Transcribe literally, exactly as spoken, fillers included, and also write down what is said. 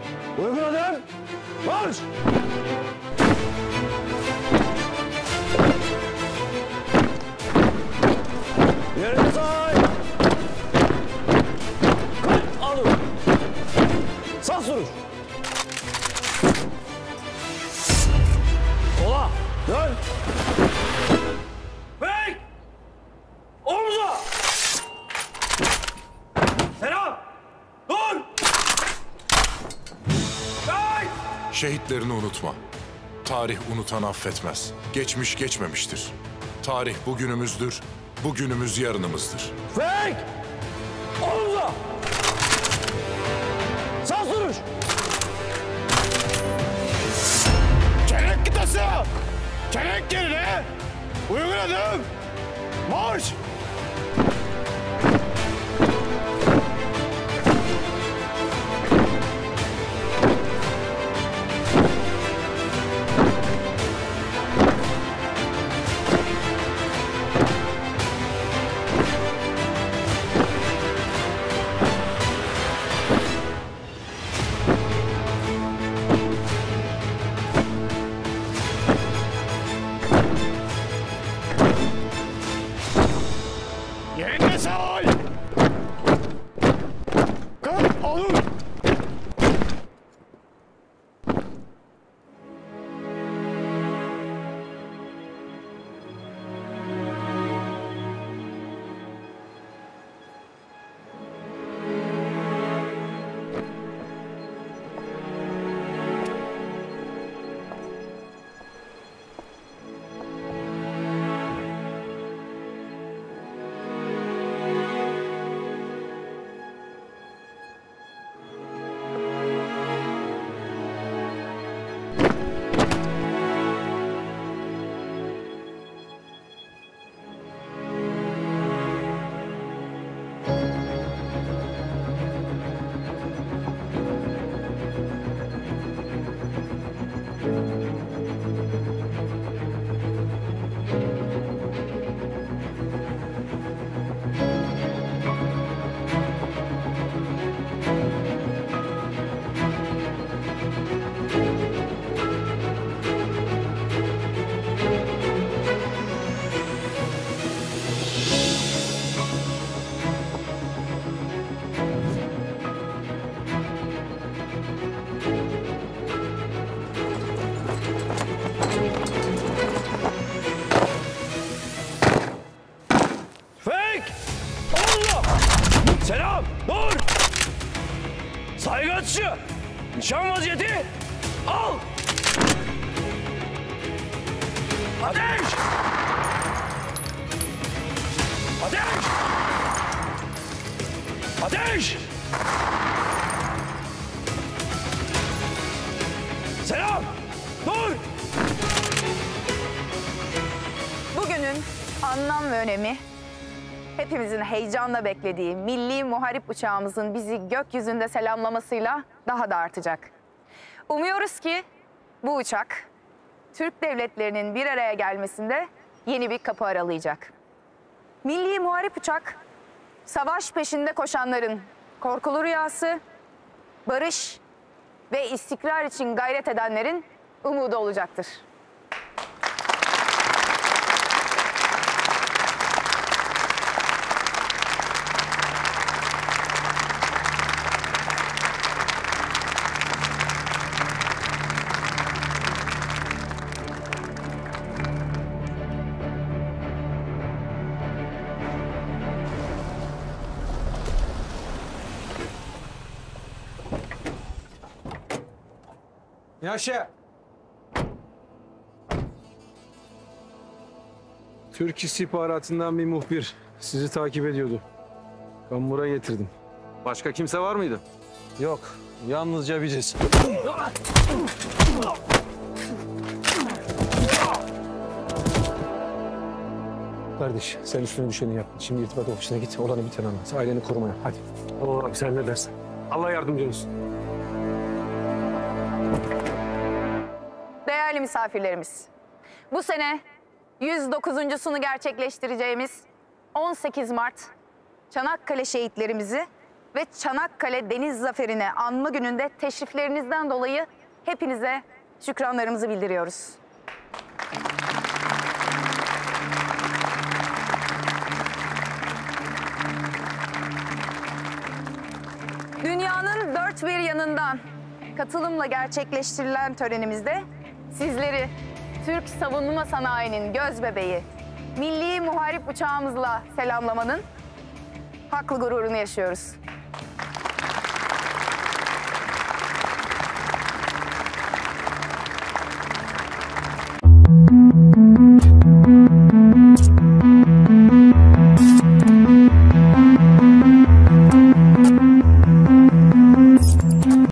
Uygun adım. Marş! Yerine say! Kalk adım. Sağ sürüş. Sola. Dön. Bek! Omza! Selam! Dur! Bek! Şehitlerini unutma. Tarih unutan affetmez. Geçmiş geçmemiştir. Tarih bugünümüzdür, bugünümüz yarınımızdır. Bek! Omza! Sağ sürüş! Çelenk kıtası! Çelenk yerine! Uygun adım! Marş! Yerine say! Kalk alın! Selam! Dur! Saygı atışı! Nişan vaziyeti! Al! Ateş! Ateş! Ateş! Selam! Dur! Bugünün anlam ve önemi, hepimizin heyecanla beklediği milli muharip uçağımızın bizi gökyüzünde selamlamasıyla daha da artacak. Umuyoruz ki bu uçak, Türk devletlerinin bir araya gelmesinde yeni bir kapı aralayacak. Milli muharip uçak, savaş peşinde koşanların korkulu rüyası, barış ve istikrar için gayret edenlerin umudu olacaktır. Yaşa. Türk istihbaratından bir muhbir sizi takip ediyordu. Ben buraya getirdim. Başka kimse var mıydı? Yok, yalnızca biziz. Kardeş, sen üstüne düşeni yap. Şimdi irtibat ofisine git, olanı biteni anlat. Aileni korumaya, hadi. Tamam abi, sen ne dersin? Allah yardımcın olsun. Değerli misafirlerimiz, bu sene yüz dokuzuncusunu gerçekleştireceğimiz on sekiz Mart Çanakkale şehitlerimizi ve Çanakkale Deniz Zaferi'ne anma gününde teşriflerinizden dolayı hepinize şükranlarımızı bildiriyoruz. Dünyanın dört bir yanından katılımla gerçekleştirilen törenimizde sizleri Türk savunma sanayinin gözbebeği, milli muharip uçağımızla selamlamanın haklı gururunu yaşıyoruz.